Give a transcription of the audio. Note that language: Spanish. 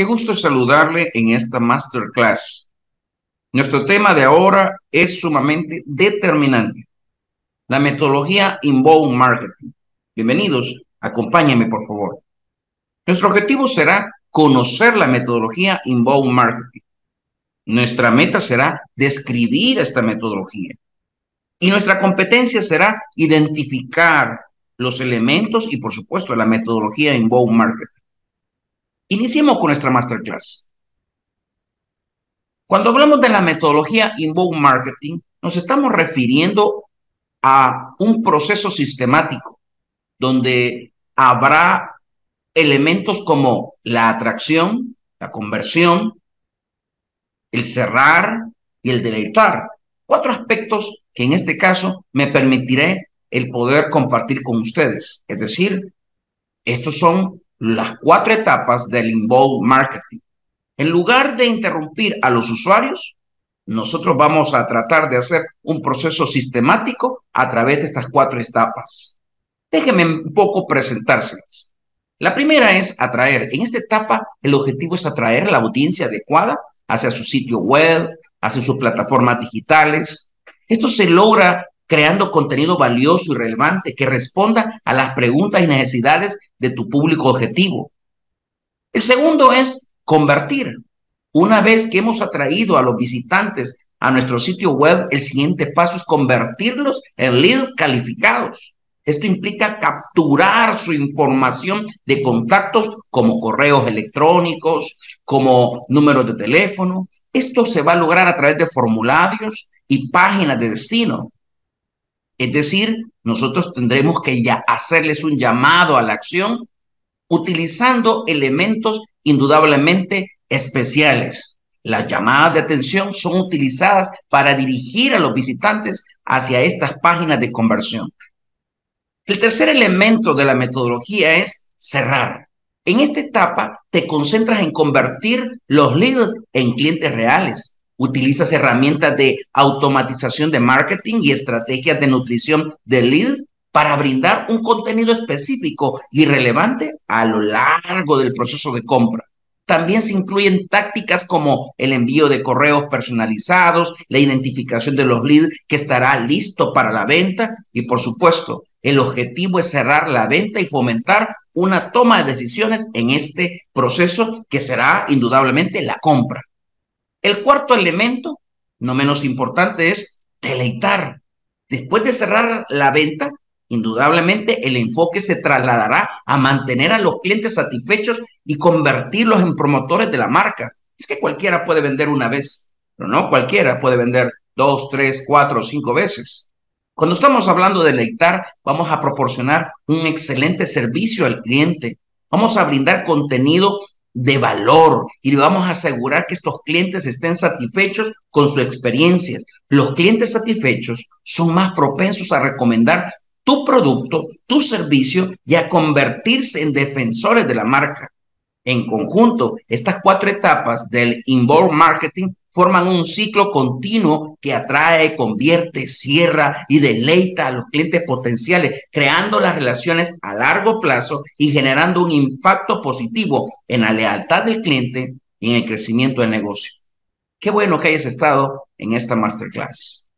Qué gusto saludarle en esta masterclass. Nuestro tema de ahora es sumamente determinante, la metodología Inbound Marketing. Bienvenidos, acompáñenme por favor. Nuestro objetivo será conocer la metodología Inbound Marketing. Nuestra meta será describir esta metodología. Y nuestra competencia será identificar los elementos y, por supuesto, la metodología Inbound Marketing. Iniciemos con nuestra masterclass. Cuando hablamos de la metodología Inbound Marketing, nos estamos refiriendo a un proceso sistemático donde habrá elementos como la atracción, la conversión, el cerrar y el deleitar. Cuatro aspectos que en este caso me permitiré el poder compartir con ustedes. Es decir, estos son las cuatro etapas del Inbound Marketing. En lugar de interrumpir a los usuarios, nosotros vamos a tratar de hacer un proceso sistemático a través de estas cuatro etapas. Déjenme un poco presentárselas. La primera es atraer. En esta etapa, el objetivo es atraer a la audiencia adecuada hacia su sitio web, hacia sus plataformas digitales. Esto se logra creando contenido valioso y relevante que responda a las preguntas y necesidades de tu público objetivo. El segundo es convertir. Una vez que hemos atraído a los visitantes a nuestro sitio web, el siguiente paso es convertirlos en leads calificados. Esto implica capturar su información de contactos como correos electrónicos, como números de teléfono. Esto se va a lograr a través de formularios y páginas de destino. Es decir, nosotros tendremos que ya hacerles un llamado a la acción utilizando elementos indudablemente especiales. Las llamadas de atención son utilizadas para dirigir a los visitantes hacia estas páginas de conversión. El tercer elemento de la metodología es cerrar. En esta etapa te concentras en convertir los leads en clientes reales. Utilizas herramientas de automatización de marketing y estrategias de nutrición de leads para brindar un contenido específico y relevante a lo largo del proceso de compra. También se incluyen tácticas como el envío de correos personalizados, la identificación de los leads que estará listo para la venta y, por supuesto, el objetivo es cerrar la venta y fomentar una toma de decisiones en este proceso que será indudablemente la compra. El cuarto elemento, no menos importante, es deleitar. Después de cerrar la venta, indudablemente el enfoque se trasladará a mantener a los clientes satisfechos y convertirlos en promotores de la marca. Es que cualquiera puede vender una vez, pero no cualquiera puede vender 2, 3, 4 o 5 veces. Cuando estamos hablando de deleitar, vamos a proporcionar un excelente servicio al cliente. Vamos a brindar contenido de valor y vamos a asegurar que estos clientes estén satisfechos con sus experiencias. Los clientes satisfechos son más propensos a recomendar tu producto, tu servicio y a convertirse en defensores de la marca. En conjunto, estas cuatro etapas del inbound marketing forman un ciclo continuo que atrae, convierte, cierra y deleita a los clientes potenciales, creando las relaciones a largo plazo y generando un impacto positivo en la lealtad del cliente y en el crecimiento del negocio. Qué bueno que hayas estado en esta masterclass.